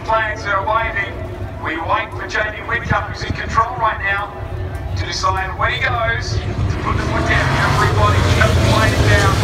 flags that are waving. We wait for Jamie Whitcup, who's in control right now, to decide when he goes to put the foot down. Everybody keep waiting down.